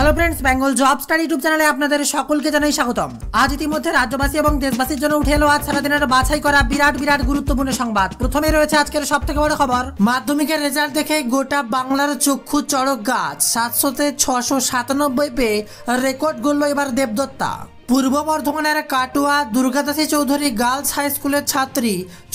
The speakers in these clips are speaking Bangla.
Hello friends, Bengal job study YouTube চ্যানেলে আপনাদের সকলকে জানাই স্বাগতম। আজ ইতিমধ্যে রাজ্যবাসী এবং দেশবাসীর জন্য উঠে এলো আজ সারাদিনের বাছাই করা বিরাট গুরুত্বপূর্ণ সংবাদ। প্রথমে রয়েছে আজকের সবথেকে বড় খবর, মাধ্যমিকের রেজাল্ট দেখে গোটা বাংলার চক্ষু চড়ক গাছ। 700-তে 697 পেয়ে রেকর্ড গড়ল এবার দেবদত্তা। পূর্ব বর্ধমানের কাটুয়া দুর্গাদাসী চৌধুরী গার্লস হাই স্কুলের ছাত্রী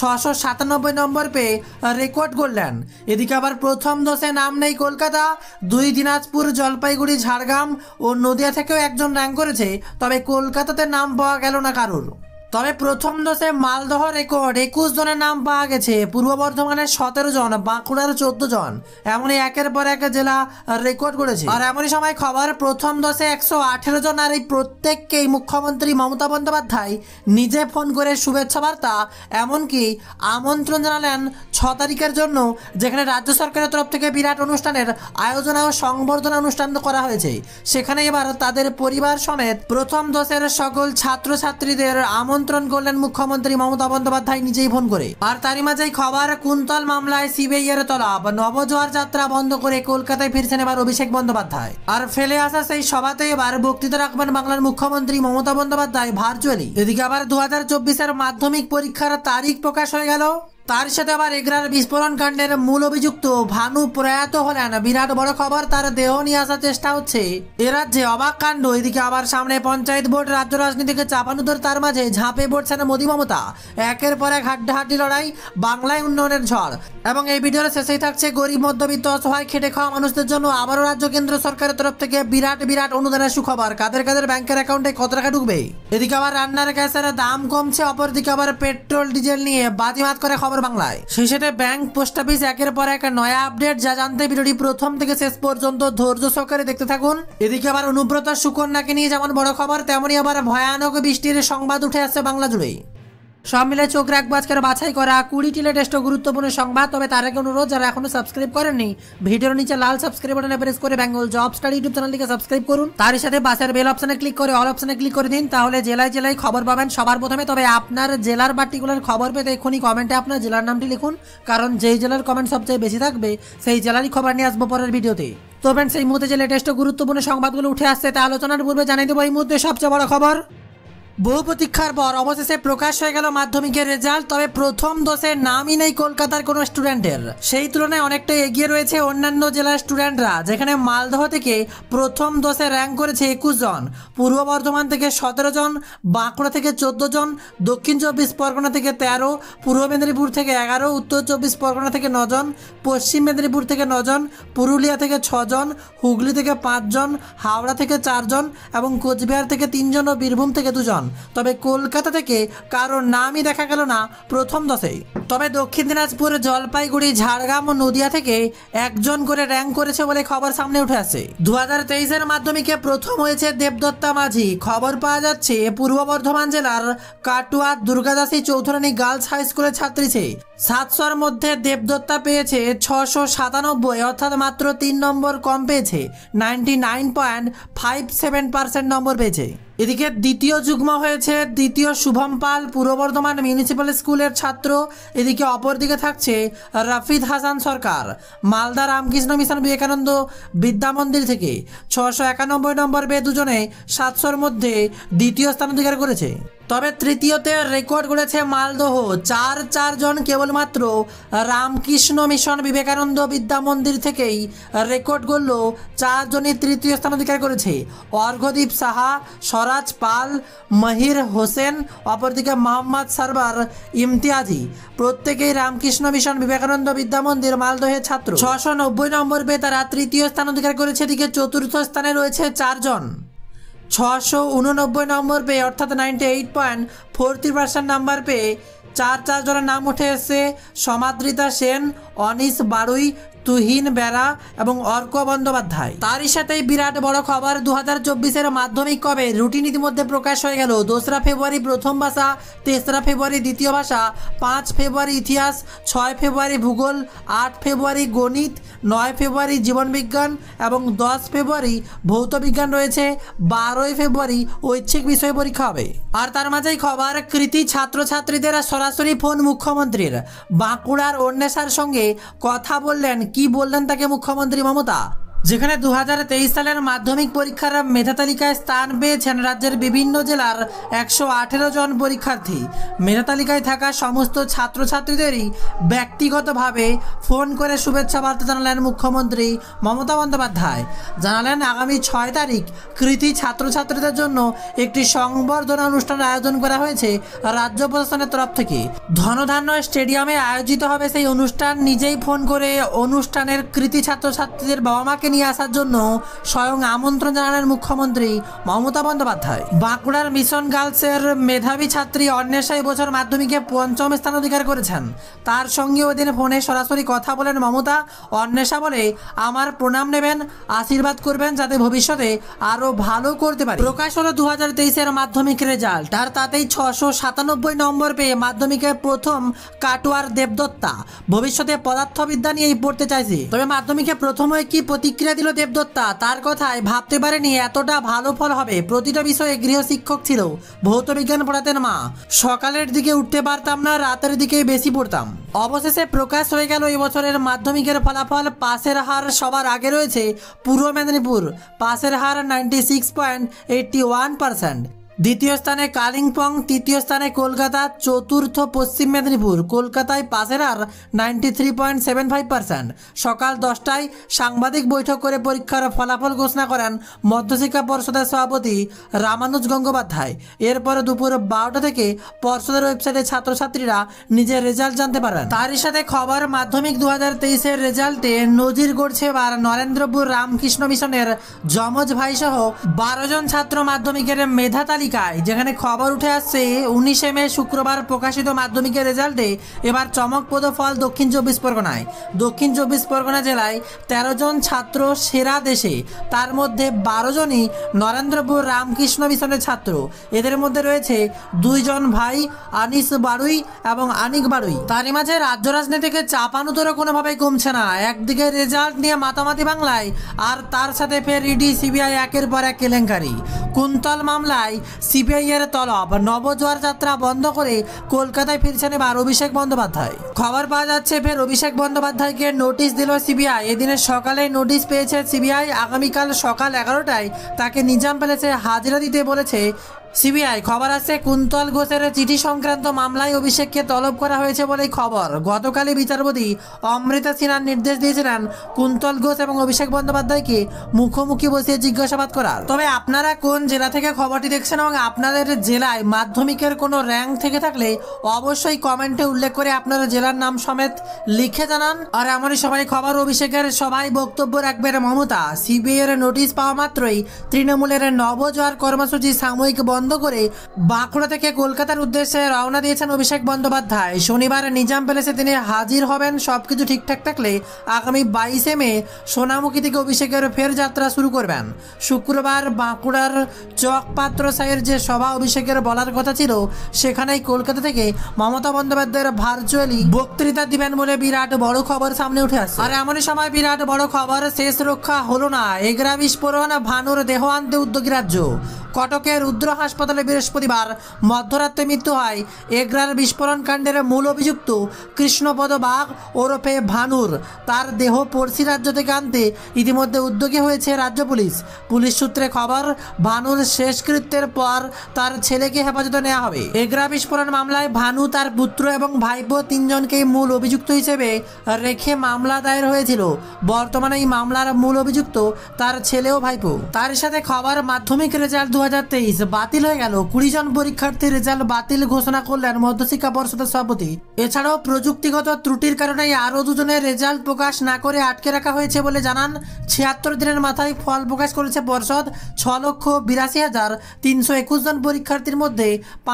697 নম্বর পেয়ে রেকর্ড করলেন। এদিকে আবার প্রথম দশে নাম নেই কলকাতা, 2 দিনাজপুর, জলপাইগুড়ি, ঝাড়গ্রাম ও নদিয়া থেকেও একজন র্যাঙ্ক করেছে, তবে কলকাতাতে নাম পাওয়া গেল না কারোর। তবে প্রথম দশে মালদহ রেকর্ড 21 জনের নাম পাওয়া গেছে, পূর্ব বর্ধমানের 17 জন, বাঁকুড়ার 14 জন, এমনই একের পর এক জেলা রেকর্ড করেছে। আর এমনই সময় খবর, প্রথম দশে 118 জন, আর এই প্রত্যেককেই মুখ্যমন্ত্রী মমতা বন্দ্যোপাধ্যায় নিজে ফোন করে শুভেচ্ছা বার্তা এমনকি আমন্ত্রণ জানালেন 6 তারিখের জন্য, যেখানে রাজ্য সরকারের তরফ থেকে বিরাট অনুষ্ঠানের আয়োজন ও সংবর্ধনা অনুষ্ঠান করা হয়েছে। সেখানে এবার তাদের পরিবার সমেত প্রথম দশের সকল ছাত্রছাত্রীদের আমন্ত্রণ করলেন মুখ্যমন্ত্রী মমতা বন্দ্যোপাধ্যায় নিজেই ফোন করে। আর তারই মাঝেই খবর, কুন্তল মামলায় সিবিআই এর তলব, নবজোয়ার যাত্রা বন্ধ করে কলকাতায় ফিরছেন এবার অভিষেক বন্দ্যোপাধ্যায়। আর ফেলে আসা সেই সভাতে এবার বক্তৃতা রাখবেন বাংলার মুখ্যমন্ত্রী মমতা বন্দ্যোপাধ্যায় ভার্চুয়ালি। এদিকে আবার 2024-এর মাধ্যমিক পরীক্ষার তারিখ প্রকাশ হয়ে গেল। তার সাথে আবার এগরার বিস্ফোরণ কাণ্ডের মূল অভিযুক্ত ভানু প্রয়াত হলেন। বিরাট বড় খবর, তার দেহ নিয়ে আসার চেষ্টা হচ্ছে। এ রাজ্যে অবাক কাণ্ড। এদিকে আবার সামনে পঞ্চায়েত ভোট, রাজ্য রাজনীতিকে চাপানুতোর, তার মাঝে ঝাঁপে পড়ছেন মোদি মমতা। একের পর এক হাড্ডাহাড্ডি লড়াই, বাংলায় উন্নয়নের ঝড়। এবং এই ভিডিওর শেষেই থাকছে গরিব, মধ্যবিত্ত, অসহায়, খেটে খাওয়া মানুষদের জন্য আবারও রাজ্য কেন্দ্র সরকারের তরফ থেকে বিরাট অনুদানের সুখবর। কাদের ব্যাংকের অ্যাকাউন্টে কত টাকা ঢুকবে। এদিকে আবার রান্নার গ্যাসের দাম কমছে, অপরদিকে আবার পেট্রোল ডিজেল নিয়ে বাজিমাত করে খবর বাংলায়। সেই সাথে ব্যাংক, পোস্ট অফিস একের পর এক নয়া আপডেট, যা জানতে ভিডিওটি প্রথম থেকে শেষ পর্যন্ত ধৈর্য সহকারে দেখতে থাকুন। এদিকে আবার অনুব্রত সুকন্যাকে নিয়ে যেমন বড় খবর, তেমনই আবার ভয়ানক বৃষ্টির সংবাদ উঠে আসছে বাংলা জুড়ে। সব মিলে চোখ রাখবো আজকের বাছাই করা 20টি লেটেস্ট গুরুত্বপূর্ণ সংবাদ। তবে তার আগে অনুরোধ, যারা এখনো সাবস্ক্রাইব করেননি, ভিডিওর নিচে লাল সাবস্ক্রাইব বাটনে প্রেস করে বেঙ্গল জব স্টাডি ইউটিউব চ্যানেলটিকে সাবস্ক্রাইব করুন। তার সাথে পাশের বেল অপশনে ক্লিক করে অল অপশনে ক্লিক করে দিন, তাহলে জেলায় খবর পাবেন সবার প্রথমে। তবে আপনার জেলার পার্টিকুলার খবর পেতে এখনই কমেন্টে আপনার জেলার নামটি লিখুন, কারণ যেই জেলার কমেন্ট সবচেয়ে বেশি থাকবে সেই জেলারই খবর নিয়ে আসবো পরের ভিডিওতে। তো ফ্রেন্ডস, এই মুহূর্তে যে লেটেস্ট গুরুত্বপূর্ণ সংবাদগুলো উঠে আসছে তা আলোচনার পূর্বে জানিয়ে দেবো এই মুহূর্তে সবচেয়ে বড় খবর। বহু প্রতীক্ষার পর অবশেষে প্রকাশ হয়ে গেল মাধ্যমিকের রেজাল্ট। তবে প্রথম দশের নামই নেই কলকাতার কোনো স্টুডেন্টের। সেই তুলনায় অনেকটা এগিয়ে রয়েছে অন্যান্য জেলার স্টুডেন্টরা, যেখানে মালদহ থেকে প্রথম দশে র্যাঙ্ক করেছে 21 জন, পূর্ব বর্ধমান থেকে 17 জন, বাঁকুড়া থেকে 14 জন, দক্ষিণ 24 পরগনা থেকে 13, পূর্ব মেদিনীপুর থেকে 11, উত্তর 24 পরগনা থেকে 9 জন, পশ্চিম মেদিনীপুর থেকে 9 জন, পুরুলিয়া থেকে 6 জন, হুগলি থেকে 5 জন, হাওড়া থেকে 4 জন এবং কোচবিহার থেকে 3 জন ও বীরভূম থেকে 2 জন। তবে কলকাতা থেকে কারোর নামই দেখা গেল না প্রথম দশেই। তবে দক্ষিণ দিনাজপুর, জলপাইগুড়ি, ঝাড়গ্রাম ও নদিয়া থেকে একজন করে র্যাঙ্ক করেছে বলে খবর সামনে উঠে আসে। 2023-এর মাধ্যমিকে প্রথম হয়েছে দেবদত্তা মাঝি। খবর পাওয়া যাচ্ছে পূর্ব বর্ধমান জেলার কাটুয়া দুর্গাদাসী চৌধুরানী গার্লস হাই স্কুলের ছাত্রী সে। 700-র মধ্যে দেবদত্তা পেয়েছে 697, অর্থাৎ মাত্র 3 নম্বর কম পেয়েছে, 99.57% নম্বর পেয়েছে। এদিকে দ্বিতীয় যুগ্ম হয়েছে দ্বিতীয় শুভম পাল, পূর্ব বর্ধমান মিউনিসিপ্যাল স্কুলের ছাত্র। এদিকে অপরদিকে থাকছে রাফিদ হাসান সরকার, মালদা রামকৃষ্ণ মিশন বিবেকানন্দ বিদ্যা মন্দির থেকে। 691 নম্বর পেয়ে দুজনে 700-র মধ্যে দ্বিতীয় স্থান অধিকার করেছে। তবে তৃতীয়তে রেকর্ড করেছে মালদহ, 4 জন কেবলমাত্র রামকৃষ্ণ মিশন বিবেকানন্দ বিদ্যা মন্দির থেকেই রেকর্ড করল, 4 জনই তৃতীয় স্থান অধিকার করেছে। অর্ঘদীপ সাহা, স্বরাজ পাল, মহির হোসেন, অপরদিকে মোহাম্মদ সরবার ইমতিয়াজি, প্রত্যেকেই রামকৃষ্ণ মিশন বিবেকানন্দ বিদ্যা মন্দির মালদহের ছাত্র। 690 নম্বর পেয়ে তারা তৃতীয় স্থান অধিকার করেছে। এদিকে চতুর্থ স্থানে রয়েছে 4 জন, 689 নম্বর পেয়ে, অর্থাৎ 98.43% নাম্বার পেয়ে 4 জনের নাম উঠে এসেছে। সমাদৃতা সেন, অনিশ বারুই, তুহিন বেরা এবং অর্ক বন্দ্যোপাধ্যায়। তারই সাথেই বিরাট বড় খবর, 2024-এর মাধ্যমিক কবে রুটিন ইতিমধ্যে প্রকাশ হয়ে গেল। 2রা ফেব্রুয়ারি প্রথম ভাষা, 3রা ফেব্রুয়ারি দ্বিতীয় ভাষা, 5 ফেব্রুয়ারি ইতিহাস, 6 ফেব্রুয়ারি ভূগোল, 8 ফেব্রুয়ারি গণিত, 9 ফেব্রুয়ারি জীবনবিজ্ঞান এবং 10 ফেব্রুয়ারি ভৌত বিজ্ঞান রয়েছে। 12 ফেব্রুয়ারি ঐচ্ছিক বিষয় পরীক্ষা হবে। আর তার মাঝেই খবর, কৃতি ছাত্রছাত্রীদের সরাসরি ফোন মুখ্যমন্ত্রীর। বাঁকুড়ার অন্বেষার সঙ্গে কথা বললেন, কি বললেন তাকে মুখ্যমন্ত্রী মমতা। যেখানে 2023 সালের মাধ্যমিক পরীক্ষার মেধা তালিকায় স্থান পেয়েছেন রাজ্যের বিভিন্ন জেলার 118 জন পরীক্ষার্থী। মেধা তালিকায় থাকা সমস্ত ছাত্রছাত্রীদেরই ব্যক্তিগতভাবে ফোন করে শুভেচ্ছা বার্তা জানালেন মুখ্যমন্ত্রী মমতা বন্দ্যোপাধ্যায়। জানালেন আগামী 6 তারিখ কৃতি ছাত্রছাত্রীদের জন্য একটি সংবর্ধনা অনুষ্ঠানের আয়োজন করা হয়েছে রাজ্য প্রশাসনের তরফ থেকে। ধনধান্য স্টেডিয়ামে আয়োজিত হবে সেই অনুষ্ঠান। নিজেই ফোন করে অনুষ্ঠানের কৃতি ছাত্রছাত্রীদের বাবা মাকে নিয়ে আসার জন্য স্বয়ং আমন্ত্রণ জানালেন মুখ্যমন্ত্রী মমতা বন্দ্যোপাধ্যায়। বাঁকুড়ার মিশন গার্লসের মেধাবী ছাত্রী অন্বেষা এবছর মাধ্যমিকে 5ম স্থান অধিকার করেছেন। তার সঙ্গে ওই দিন ফোনে সরাসরি কথা বলেন মমতা। অন্বেষা বলে, আমার প্রণাম নেবেন, আশীর্বাদ করবেন যাতে ভবিষ্যতে আরো ভালো করতে পারে। প্রকাশ হলো 2023-এর মাধ্যমিক রেজাল্ট, আর তাতেই 697 নম্বর পেয়ে মাধ্যমিকের প্রথম কাটোয়ার দেবদত্তা। ভবিষ্যতে পদার্থবিদ্যা নিয়েই পড়তে চাইছে, তবে মাধ্যমিকে প্রথম হয়ে কি প্রতিক্রিয়া দিল দেবদত্তা। তার কথায় ভাবতে পারেনি এতটা ভালো ফল হবে। প্রতিটা বিষয়ে গৃহশিক্ষক ছিল, ভৌত বিজ্ঞান পড়াতেন মা। সকালের দিকে উঠতে পারতাম না, রাতের দিকেই বেশি পড়তাম। অবশেষে প্রকাশ হয়ে গেল এবছরের মাধ্যমিকের ফলাফল। পাসের হার সবার আগে রয়েছে পূর্ব মেদিনীপুর, পাসের হার 96.81%। দ্বিতীয় স্থানে কালিম্পং, তৃতীয় স্থানে কলকাতা, চতুর্থ পশ্চিম মেদিনীপুর। কলকাতায় পাসের হার 93.75%। সকাল 10টায় সাংবাদিক বৈঠক করে পরীক্ষার ফলাফল ঘোষণা করেন মধ্যশিক্ষা পর্ষদের সভাপতি রামানুজ গঙ্গোপাধ্যায়। এরপরে দুপুর 12টা থেকে পর্ষদের ওয়েবসাইটে ছাত্রছাত্রীরা নিজের রেজাল্ট জানতে পারেন। তারই সাথে খবর, মাধ্যমিক 2023-এর রেজাল্টে নজির গড়ছে এবার নরেন্দ্রপুর রামকৃষ্ণ মিশনের যমজ ভাই সহ 12 জন ছাত্র মাধ্যমিকের মেধা তালিকা, যেখানে খবর উঠে আসছে 19 মে শুক্রবার প্রকাশিত মাধ্যমিকের রেজাল্টে এবার চমকপ্রদ ফল দক্ষিণ 24 পরগনায়। দক্ষিণ 24 পরগনা জেলায় 13 জন ছাত্র সেরা দেশে, তার মধ্যে 12 জনই নরেন্দ্রপুর রামকৃষ্ণ মিশনের ছাত্র। এদের মধ্যে রয়েছে 2 জন ভাই, আনিস বাড়ুই এবং আনিক বাড়ুই। তারই মাঝে রাজ্য রাজনীতিকে চাপানুতোরও কোনোভাবেই কমছে না। একদিকে রেজাল্ট নিয়ে মাতামাতি বাংলায়, আর তার সাথে ফের ইডি সিবিআই একের পর এক কেলেঙ্কারি। কুন্তল মামলায় সিবিআই এর তলব, নবজোয়ার যাত্রা বন্ধ করে কলকাতায় ফিরছেন এবার অভিষেক বন্দ্যোপাধ্যায়। খবর পাওয়া যাচ্ছে ফের অভিষেক বন্দ্যোপাধ্যায়কে নোটিশ দিল সিবিআই। এদিনের সকালে নোটিশ পেয়েছে সিবিআই। আগামীকাল সকাল 11টায় তাকে নিজাম প্যালেসে হাজিরা দিতে বলেছে সিবিআই। খবর আছে কুন্তল ঘোষের চিঠি সংক্রান্ত মামলায় অভিষেককে তলব করা হয়েছে বলেই খবর। গতকালই বিচারপতি অমৃতা সিনহা নির্দেশ দিয়েছিলেন কুন্তল ঘোষ এবং অভিষেক বন্দ্যোপাধ্যায়কে মুখোমুখি বসিয়ে জিজ্ঞাসাবাদ করার। তবে আপনারা কোন জেলা থেকে খবরটি দেখছেন এবং আপনাদের জেলায় মাধ্যমিকের কোনো র্যাঙ্ক থেকে থাকলে অবশ্যই কমেন্টে উল্লেখ করে আপনার জেলার নাম সমেত লিখে জানান। আর এমনই সবাই খবর, অভিষেকের সভায় বক্তব্য রাখবেন মমতা। সিবিআই এর নোটিশ পাওয়া মাত্রই তৃণমূলের নবজোয়ার কর্মসূচি সাময়িক বন্ধ করে বাঁকুড়া থেকে কলকাতার উদ্দেশ্যে রওনা দিয়েছেন অভিষেক বন্দ্যোপাধ্যায়। শনিবার নিজাম প্যালেসে তিনি হাজির হবেন। সবকিছু ঠিকঠাক থাকলে আগামী 22 মে সোনামুখী থেকে অভিষেকের ফের যাত্রা শুরু করবেন। শুক্রবার বাঁকুড়ার চকপাত্র সাইয়ের যে সভা অভিষেকের বলার কথা ছিল, সেখানেই কলকাতা থেকে মমতা বন্দ্যোপাধ্যায়ের ভার্চুয়ালি বক্তৃতা দিবেন বলে বিরাট বড় খবর সামনে উঠে আসছে। আর এমনই সময় বিরাট বড় খবর, শেষ রক্ষা হলো না। এগরা বিস্ফোরণ, ভানুর দেহ আনতে উদ্যোগী রাজ্য। কটকের রুদ্র হাসপাতালে বৃহস্পতিবার মধ্যরাতে মৃত্যু হয় এগরার বিস্ফোরণ কাণ্ডের মূল অভিযুক্ত কৃষ্ণপদ বাগ ওরফে ভানুর। তার দেহ পড়শি রাজ্য থেকে আনতে ইতিমধ্যে উদ্যোগী হয়েছে রাজ্য পুলিশ। পুলিশ সূত্রে খবর, ভানুর শেষকৃত্যের পর তার ছেলেকে হেফাজতে নেওয়া হবে। এগরা বিস্ফোরণ মামলায় ভানু, তার পুত্র এবং ভাইপো 3 জনকেই মূল অভিযুক্ত হিসেবে রেখে মামলা দায়ের হয়েছিল। বর্তমানে এই মামলার মূল অভিযুক্ত তার ছেলে ও ভাইপো। তার সাথে খবর, মাধ্যমিক রেজাল্ট 2023 বাতিল হয়ে গেল। 20 জন পরীক্ষার্থীর রেজাল্ট বাতিল ঘোষণা করলেন মধ্যশিক্ষা পর্ষদের সভাপতি। এছাড়াও প্রযুক্তিগত ত্রুটির কারণে আরও 2 জনের রেজাল্ট প্রকাশ না করে আটকে রাখা হয়েছে বলে জানান। 76 দিনের মাথায় ফল প্রকাশ করেছে পর্ষদ। 6,82,321 জন পরীক্ষার্থীর মধ্যে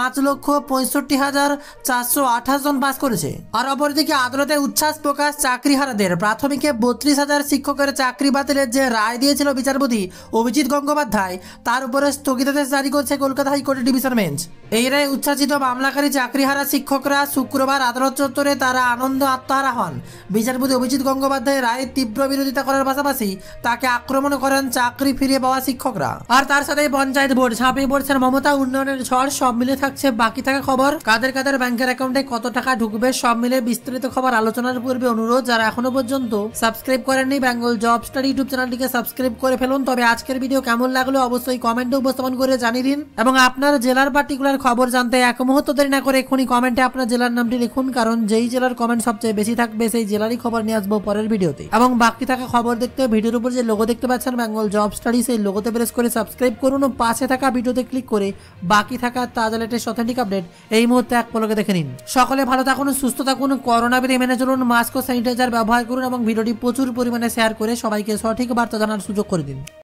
5,65,428 জন পাস করেছে। আর অপরদিকে আদালতে উচ্ছ্বাস প্রকাশ চাকরিহারাদের। প্রাথমিকে 32,000 শিক্ষকের চাকরি বাতিলের যে রায় দিয়েছিল বিচারপতি অভিজিৎ গঙ্গোপাধ্যায়, তার উপরে স্থগিতাদেশ জারি করছে কলকাতা কলকাতা হাইকোর্টের ডিভিশন বেঞ্চ। এই রায়ে উচ্ছ্বাসিত মামলাকারী চাকরিহারা শিক্ষকরা শুক্রবার আদালত চত্বরে তারা আনন্দ আত্মহারা হন। বিচারপতি অভিজিৎ গঙ্গোপাধ্যায় রায়ের তীব্র বিরোধিতা করার পাশাপাশি তাকে আক্রমণ করেন চাকরি ফিরে পাওয়া শিক্ষকরা। আর তার সাথে পঞ্চায়েত বোর্ড ঝাঁপিয়ে পড়ছেন মমতা উন্নয়নের ঝড়। সব মিলে থাকছে বাকি থাকা খবর, কাদের কাদের ব্যাংকের অ্যাকাউন্টে কত টাকা ঢুকবে, সব মিলে বিস্তারিত খবর আলোচনার পূর্বে অনুরোধ, যারা এখনো পর্যন্ত সাবস্ক্রাইব করেননি বেঙ্গল জব স্টাডি ইউটিউব চ্যানেলটিকে সাবস্ক্রাইব করে ফেলুন। তবে আজকের ভিডিও কেমন লাগলো অবশ্যই কমেন্টে উপস্থাপন করে জানিয়ে দিন এবং আপনার জেলার পার্টিকুলার খবর জানতে এক মুহূর্ত দেরি না করে এখনই কমেন্টে আপনার জেলার নামটি লিখুন, কারণ যেই জেলার কমেন্ট সবচেয়ে বেশি থাকবে সেই জেলারই খবর নিয়ে আসবো পরের ভিডিওতে। এবং বাকি থাকা খবর দেখতে ভিডিওর উপর যে লোগো দেখতে পাচ্ছেন বেঙ্গল জব স্টাডি, সেই লোগোতে প্রেস করে সাবস্ক্রাইব করুন ও পাশে থাকা ভিডিওতে ক্লিক করে বাকি থাকা তাজা লেটেস্ট অথেন্টিক আপডেট এই মুহূর্তে এক পলকে দেখে নিন। সকলে ভালো থাকুন, সুস্থ থাকুন, করোনা বিধি মেনে চলুন, মাস্ক ও স্যানিটাইজার ব্যবহার করুন এবং ভিডিওটি প্রচুর পরিমাণে শেয়ার করে সবাইকে সঠিক বার্তা জানার সুযোগ করে দিন।